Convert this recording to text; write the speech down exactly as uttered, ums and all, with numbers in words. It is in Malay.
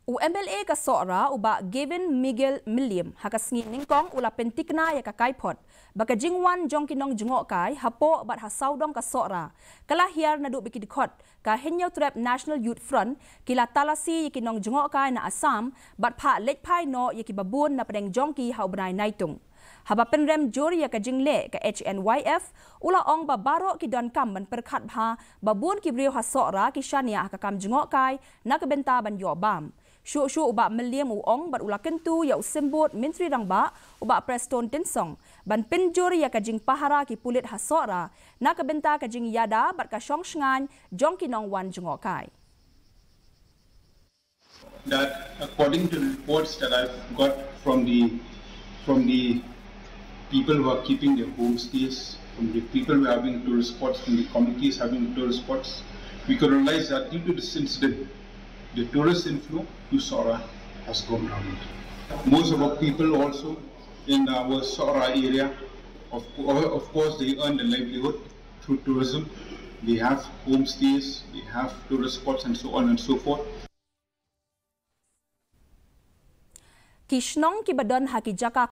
U M L A ka Sohra uba Gavin Miguel Milliam hakasngi ningkong ula pentikna ya ka kaipot baka jingwan jong kinong Jngohkai hapo bat hasaudong ka Sohra kala Hiar na du bikidikot ka Hnyf Trap National Youth Front kila talasi kinong Jngohkai na Assam bat pha lekpai no yakibabun na pedeng jongki haubnai naitung haba penrem juri ya ka Jingleh ka H N Y F ula ong babaro ki don kam ban perkhat bha babun ki brio ha Sohra ki shania ka kam Jngohkai na kabenta ban yobam Shu-shu uba Milliam uong bat ula kentu ya usimbut Menteri Rangba uba Preston Tinsong ban penjur ya kajing pahara ki pulit ha Sohra na kabenta kajing yada bat ka syong shngan jong kinong wan Jngohkai. That according to reports that I've got from the from the people who are keeping their homestays, from the people who are having tourist spots, from the communities having tourist spots, we could realize that due to this incident, the tourist inflow to Sohra has gone down. Most of our people also in our Sohra area, of, of course, they earn their livelihood through tourism. They have homestays, they have tourist spots and so on and so forth. Kishnong ki badon haki jaka